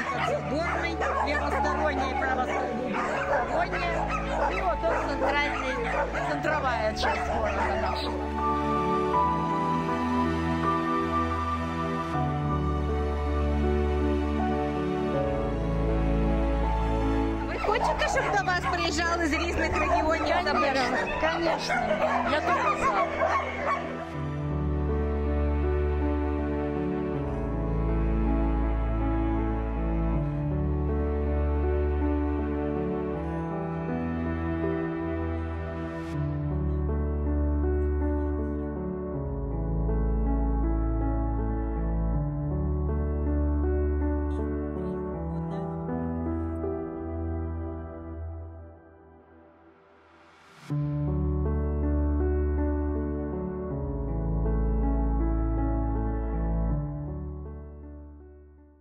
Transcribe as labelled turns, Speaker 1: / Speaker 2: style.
Speaker 1: подзадорный, левосторонний и правосторонний. И вот он центровая часть города нашего.
Speaker 2: Хочете, щоб до вас приїжджали з різних регіонів?
Speaker 1: Конечно. Я только за.
Speaker 2: Thank you.